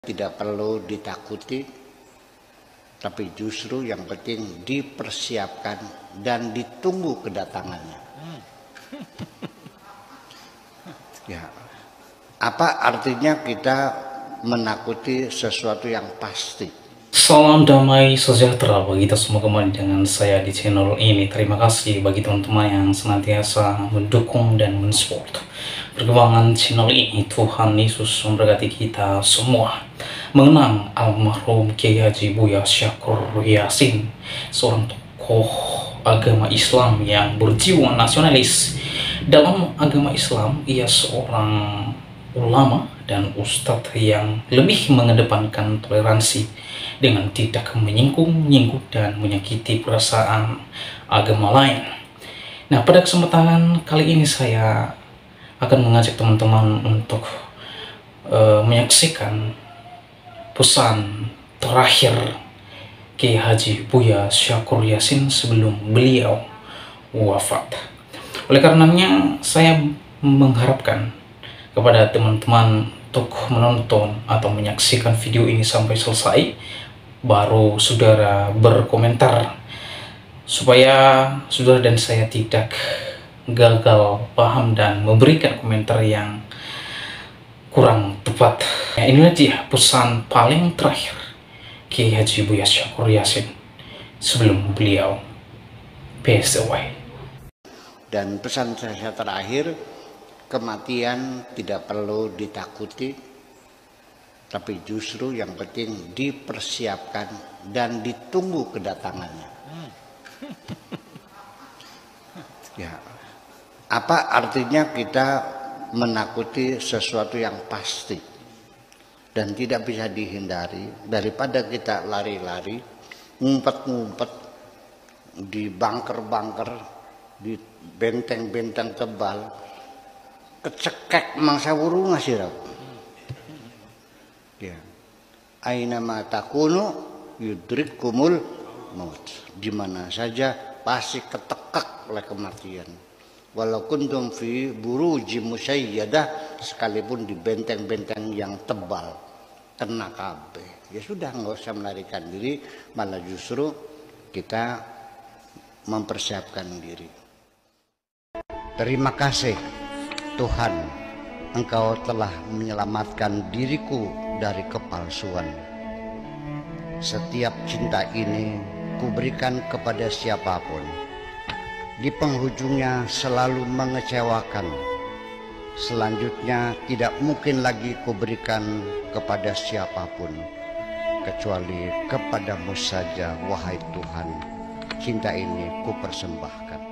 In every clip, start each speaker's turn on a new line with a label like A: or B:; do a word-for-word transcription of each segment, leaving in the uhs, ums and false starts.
A: Tidak perlu ditakuti, tapi justru yang penting dipersiapkan dan ditunggu kedatangannya. Ya, apa artinya kita menakuti sesuatu yang pasti?
B: Salam damai sejahtera bagi kita semua, kembali dengan saya di channel ini. Terima kasih bagi teman-teman yang senantiasa mendukung dan mensupport perkembangan channel ini. Tuhan Yesus memberkati kita semua. Mengenang almarhum Kiai Haji Buya Syakur Yassin, seorang tokoh agama Islam yang berjiwa nasionalis. Dalam agama Islam, ia seorang ulama dan ustadz yang lebih mengedepankan toleransi dengan tidak menyinggung-nyinggung dan menyakiti perasaan agama lain. Nah, pada kesempatan kali ini saya akan mengajak teman-teman untuk uh, menyaksikan pesan terakhir Kiai Haji Buya Syakur Yassin sebelum beliau wafat. Oleh karenanya saya mengharapkan kepada teman-teman untuk menonton atau menyaksikan video ini sampai selesai, baru saudara berkomentar, supaya saudara dan saya tidak gagal paham dan memberikan komentar yang kurang tepat. Ya, inilah dia pesan paling terakhir Kiai Haji Buya Syakur Yassin sebelum beliau pass away.
A: Dan pesan saya terakhir, kematian tidak perlu ditakuti, tapi justru yang penting dipersiapkan dan ditunggu kedatangannya. Ya, apa artinya kita menakuti sesuatu yang pasti dan tidak bisa dihindari, daripada kita lari-lari, ngumpet-ngumpet di bunker-bunker, di benteng-benteng tebal, kecekek mangsa wuru ngasih rau. Ya, aina ma takunu yudrikumul maut. Di mana saja pasti ketekek oleh kematian. Walau kuntum fi buruji musayyadah, sekalipun di benteng-benteng yang tebal, kena kabeh. Ya sudah, nggak usah melarikan diri, malah justru kita mempersiapkan diri. Terima kasih Tuhan, Engkau telah menyelamatkan diriku dari kepalsuan. Setiap cinta ini kuberikan kepada siapapun, di penghujungnya selalu mengecewakan. Selanjutnya tidak mungkin lagi kuberikan kepada siapapun, kecuali kepadamu saja, wahai Tuhan. Cinta ini kupersembahkan.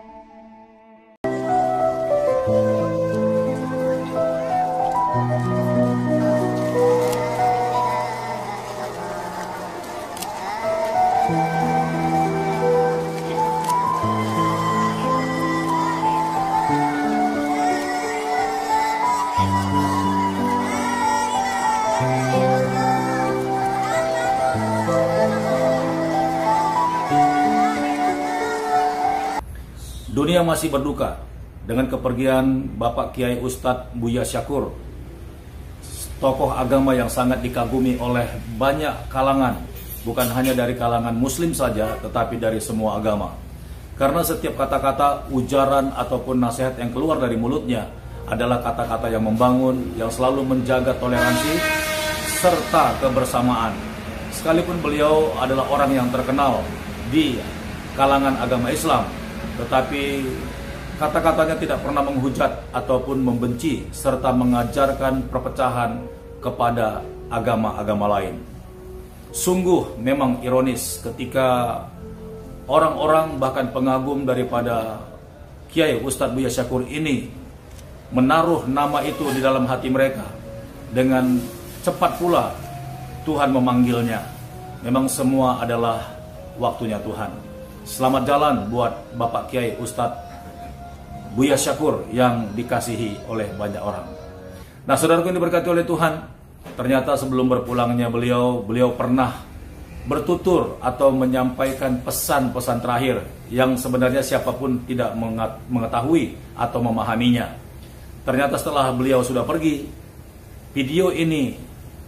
C: Dunia masih berduka dengan kepergian Bapak Kiai Ustadz Buya Syakur, tokoh agama yang sangat dikagumi oleh banyak kalangan, bukan hanya dari kalangan muslim saja, tetapi dari semua agama. Karena setiap kata-kata, ujaran ataupun nasihat yang keluar dari mulutnya adalah kata-kata yang membangun, yang selalu menjaga toleransi serta kebersamaan. Sekalipun beliau adalah orang yang terkenal di kalangan agama Islam, tetapi kata-katanya tidak pernah menghujat ataupun membenci serta mengajarkan perpecahan kepada agama-agama lain. Sungguh memang ironis ketika orang-orang bahkan pengagum daripada Kiai Ustadz Buya Syakur ini menaruh nama itu di dalam hati mereka. Dengan cepat pula Tuhan memanggilnya. Memang semua adalah waktunya Tuhan. Selamat jalan buat Bapak Kiai Ustadz Buya Syakur yang dikasihi oleh banyak orang. Nah, saudaraku yang diberkati oleh Tuhan, ternyata sebelum berpulangnya beliau, beliau pernah bertutur atau menyampaikan pesan-pesan terakhir yang sebenarnya siapapun tidak mengetahui atau memahaminya. Ternyata setelah beliau sudah pergi, video ini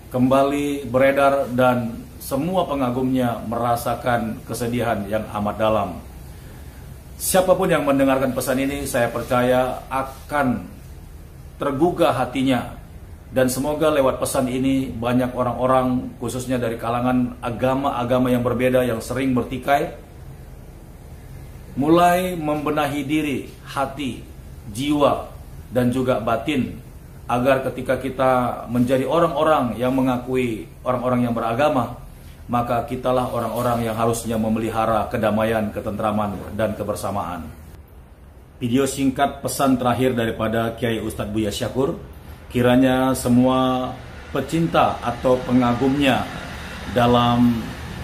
C: kembali beredar dan semua pengagumnya merasakan kesedihan yang amat dalam. Siapapun yang mendengarkan pesan ini, saya percaya akan tergugah hatinya. Dan semoga lewat pesan ini banyak orang-orang, khususnya dari kalangan agama-agama yang berbeda yang sering bertikai, mulai membenahi diri, hati, jiwa, dan juga batin, agar ketika kita menjadi orang-orang yang mengakui orang-orang yang beragama, maka kitalah orang-orang yang harusnya memelihara kedamaian, ketentraman, dan kebersamaan. Video singkat pesan terakhir daripada Kiai Ustadz Buya Syakur, kiranya semua pecinta atau pengagumnya dalam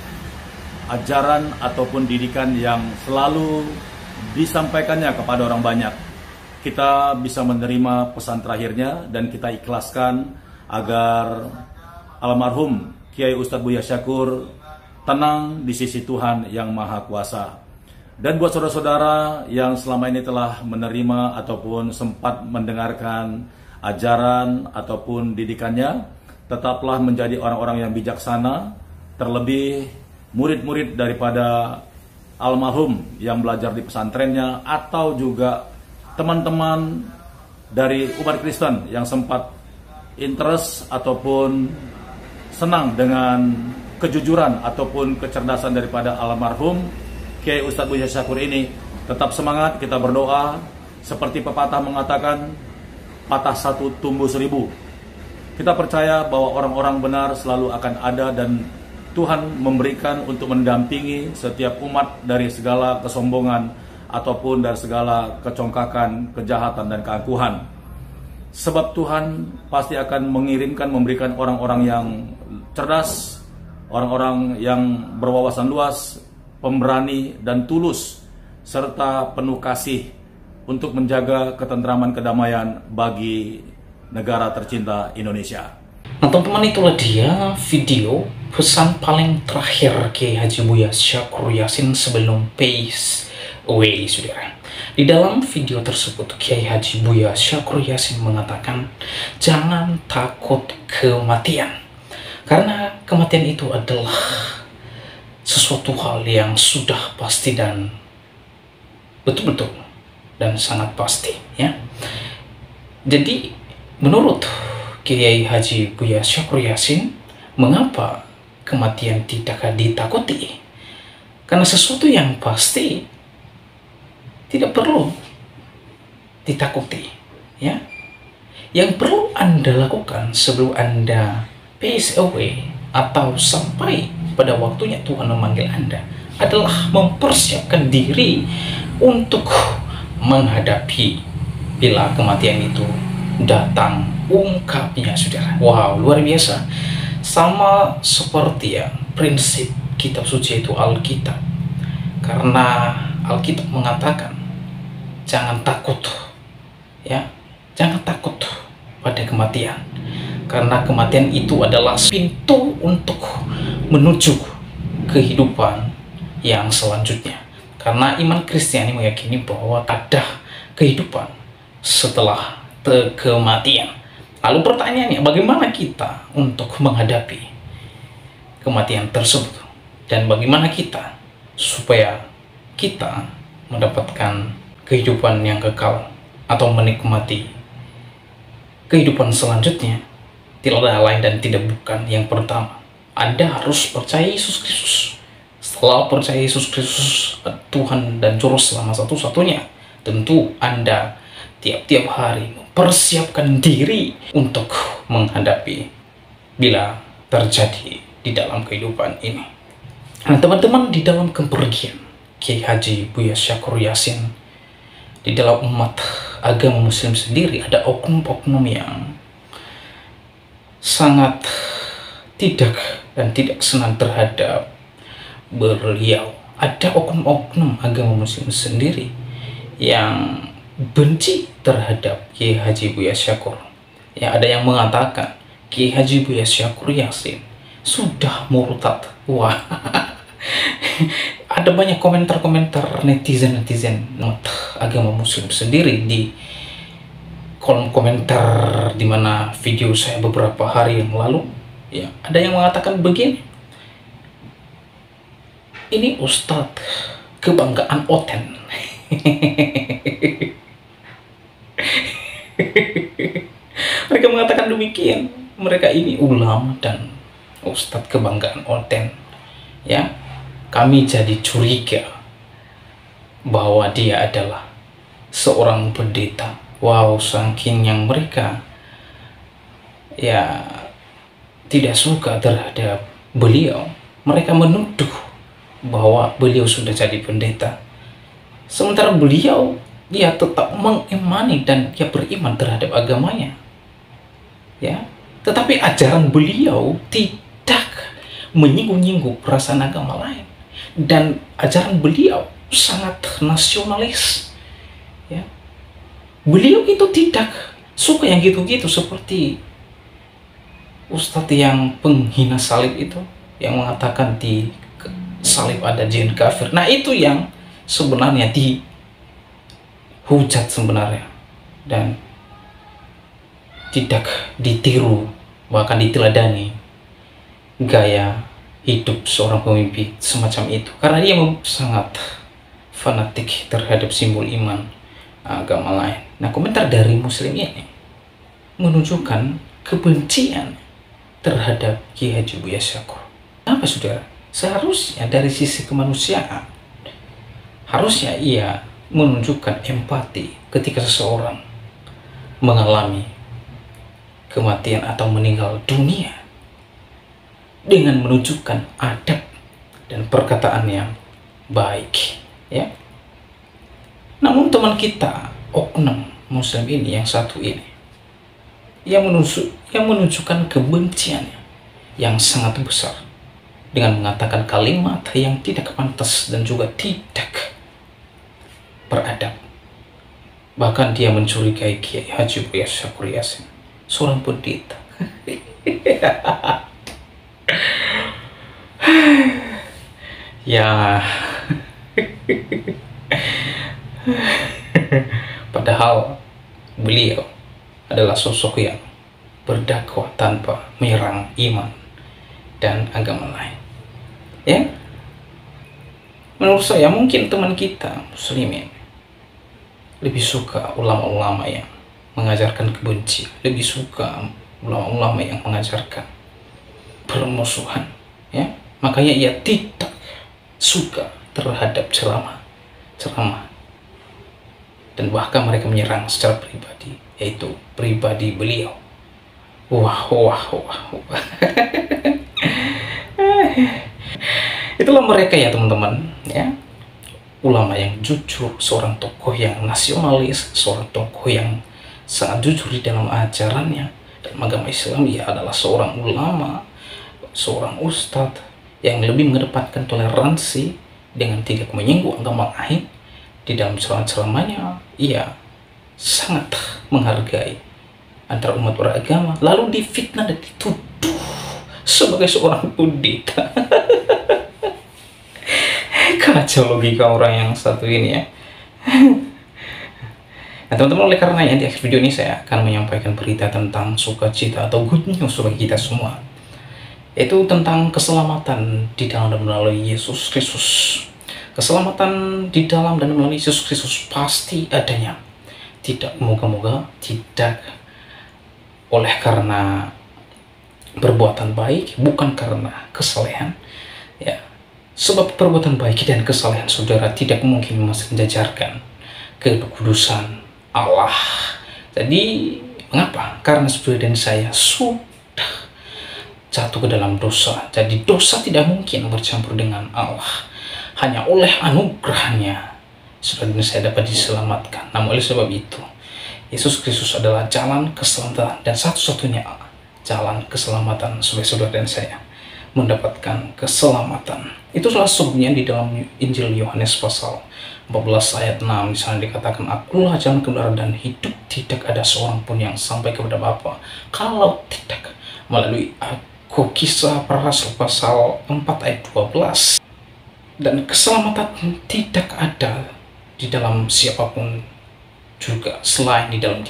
C: ajaran ataupun didikan yang selalu disampaikannya kepada orang banyak, kita bisa menerima pesan terakhirnya dan kita ikhlaskan agar almarhum Kiai Ustadz Buya Syakur tenang di sisi Tuhan yang Maha Kuasa. Dan buat saudara-saudara yang selama ini telah menerima ataupun sempat mendengarkan ajaran ataupun didikannya, tetaplah menjadi orang-orang yang bijaksana, terlebih murid-murid daripada almarhum yang belajar di pesantrennya, atau juga teman-teman dari umat Kristen yang sempat interest ataupun senang dengan kejujuran ataupun kecerdasan daripada almarhum Kiai Ustadz Buya Syakur ini. Tetap semangat, kita berdoa. Seperti pepatah mengatakan, patah satu tumbuh seribu. Kita percaya bahwa orang-orang benar selalu akan ada dan Tuhan memberikan untuk mendampingi setiap umat dari segala kesombongan ataupun dari segala kecongkakan, kejahatan, dan keangkuhan. Sebab Tuhan pasti akan mengirimkan, memberikan orang-orang yang cerdas, orang-orang yang berwawasan luas, pemberani dan tulus, serta penuh kasih untuk menjaga ketentraman kedamaian bagi negara tercinta Indonesia.
B: Nah teman-teman, itulah dia video pesan paling terakhir Kiai Haji Buya Syakur Yasin sebelum pace away, saudara. Di dalam video tersebut Kiai Haji Buya Syakur Yasin mengatakan, jangan takut kematian, karena kematian itu adalah sesuatu hal yang sudah pasti dan betul-betul dan sangat pasti, ya. Jadi menurut Kiai Haji Buya Syakur Yasin, mengapa kematian tidak ditakuti? Karena sesuatu yang pasti tidak perlu ditakuti, ya. Yang perlu Anda lakukan sebelum Anda pace away atau sampai pada waktunya Tuhan memanggil Anda adalah mempersiapkan diri untuk menghadapi bila kematian itu datang ungkapnya, saudara. Wow, luar biasa. Sama seperti ya prinsip kitab suci itu Alkitab. Karena Alkitab mengatakan jangan takut, ya, jangan takut pada kematian. Karena kematian itu adalah pintu untuk menuju kehidupan yang selanjutnya. Karena iman Kristiani meyakini bahwa ada kehidupan setelah kematian. Lalu pertanyaannya, bagaimana kita untuk menghadapi kematian tersebut? Dan bagaimana kita supaya kita mendapatkan kehidupan yang kekal atau menikmati kehidupan selanjutnya? Tidak ada lain dan tidak bukan. Yang pertama, Anda harus percaya Yesus Kristus. Setelah percaya Yesus Kristus Tuhan dan Juru Selamat satu-satunya, tentu Anda tiap-tiap hari mempersiapkan diri untuk menghadapi bila terjadi di dalam kehidupan ini. Nah teman-teman, di dalam kepergian Kiai Haji Buya Syakur Yasin, di dalam umat agama Muslim sendiri ada oknum-oknum yang sangat tidak dan tidak senang terhadap beliau. Ada oknum-oknum agama Muslim sendiri yang benci terhadap Kiai Haji Buya Syakur. Ya, ada yang mengatakan Kiai Haji Buya Syakur Yasin sudah murtad. Wah, ada banyak komentar-komentar netizen-netizen agama Muslim sendiri di kolom komentar di mana video saya beberapa hari yang lalu Ya, ada yang mengatakan begini, ini Ustadz kebanggaan Oten. Mereka mengatakan demikian. Mereka ini ulama dan Ustadz kebanggaan Oten. Ya, kami jadi curiga bahwa dia adalah seorang pendeta. Wow, saking yang mereka ya tidak suka terhadap beliau, mereka menuduh bahwa beliau sudah jadi pendeta, sementara beliau dia tetap mengimani dan dia beriman terhadap agamanya, ya. Tetapi ajaran beliau tidak menyinggung-nyinggung perasaan agama lain, dan ajaran beliau sangat nasionalis, ya. Beliau itu tidak suka yang gitu-gitu, seperti Ustadz yang penghina salib itu, yang mengatakan di salib ada jin kafir. Nah, itu yang sebenarnya dihujat sebenarnya, dan tidak ditiru, bahkan diteladani gaya hidup seorang pemimpin semacam itu, karena dia sangat fanatik terhadap simbol iman agama lain. Nah, komentar dari Muslim ini menunjukkan kebencian terhadap Kiai Haji Buya Syakur. Apa saudara? Seharusnya dari sisi kemanusiaan, harusnya ia menunjukkan empati ketika seseorang mengalami kematian atau meninggal dunia, dengan menunjukkan adab dan perkataan yang baik, ya. Namun teman kita, oknum Muslim ini yang satu ini, yang menunjuk, yang menunjukkan kebenciannya yang sangat besar dengan mengatakan kalimat yang tidak pantas dan juga tidak beradab. Bahkan dia mencurigai Kiai Haji Buya Syakur Yasin, seorang pendeta. Ya, padahal beliau adalah sosok yang berdakwah tanpa menyerang iman dan agama lain, ya. Menurut saya mungkin teman kita muslimin lebih suka ulama-ulama yang mengajarkan kebencian, lebih suka ulama-ulama yang mengajarkan permusuhan, ya. Makanya ia tidak suka terhadap ceramah ceramah dan bahkan mereka menyerang secara pribadi, yaitu pribadi beliau. Wah, wah, wah, wah. Itulah mereka ya teman-teman, ya. Ulama yang jujur, seorang tokoh yang nasionalis, seorang tokoh yang sangat jujur di dalam ajarannya. Dalam agama Islam, ia adalah seorang ulama, seorang ustadz yang lebih mengedepankan toleransi dengan tidak menyinggung agama lain. Di dalam ceramah-ceramahnya, ia sangat menghargai antara umat beragama, lalu difitnah dan dituduh sebagai seorang pendeta. Kacau logika orang yang satu ini, ya. Nah teman-teman, oleh karenanya di akhir video ini saya akan menyampaikan berita tentang sukacita atau good news bagi kita semua, yaitu tentang keselamatan di dalam dan melalui Yesus Kristus. Keselamatan di dalam dan melalui Yesus Kristus pasti adanya. Tidak, moga-moga tidak oleh karena perbuatan baik, bukan karena kesalehan, ya. Sebab perbuatan baik dan kesalehan saudara tidak mungkin masih menjajarkan kekudusan Allah. Jadi mengapa? Karena saudara dan saya sudah jatuh ke dalam dosa. Jadi dosa tidak mungkin bercampur dengan Allah. Hanya oleh anugerahnya saudara dan saya dapat diselamatkan. Namun oleh sebab itu, Yesus Kristus adalah jalan keselamatan dan satu-satunya jalan keselamatan supaya saudara dan saya mendapatkan keselamatan. Itu salah sebabnya di dalam Injil Yohanes pasal empat belas ayat enam di sana dikatakan, akulah jalan kebenaran dan hidup, tidak ada seorang pun yang sampai kepada Bapa kalau tidak melalui aku. Kisah para Rasul pasal empat ayat dua belas. Dan keselamatan tidak ada di dalam siapapun juga selain di dalam Dia,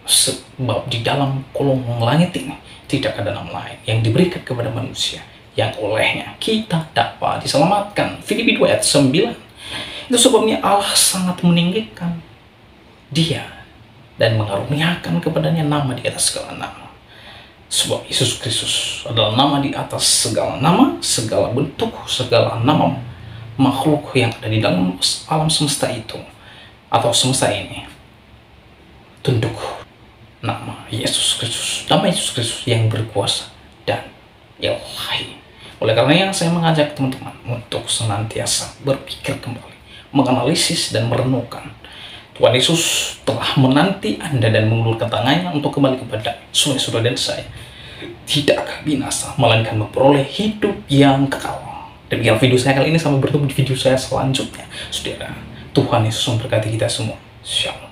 B: Sebab di dalam kolong langit ini tidak ada nama lain yang diberikan kepada manusia yang olehnya kita dapat diselamatkan. Filipi dua ayat sembilan. Itu sebabnya Allah sangat meninggikan dia dan mengaruniakan kepadanya nama di atas segala nama. Sebab Yesus Kristus adalah nama di atas segala nama, segala bentuk, segala nama makhluk yang ada di dalam alam semesta itu atau semesta ini tunduk nama Yesus Kristus, nama Yesus Kristus yang berkuasa dan ilahi. Oleh karena yang saya mengajak teman-teman untuk senantiasa berpikir kembali, menganalisis dan merenungkan. Tuhan Yesus telah menanti Anda dan mengulurkan tangannya untuk kembali kepada saudara dan saya. Tidak binasa, melainkan memperoleh hidup yang kekal. Demikian video saya kali ini, sampai bertemu di video saya selanjutnya. Saudara, Tuhan Yesus memberkati kita semua. Shalom.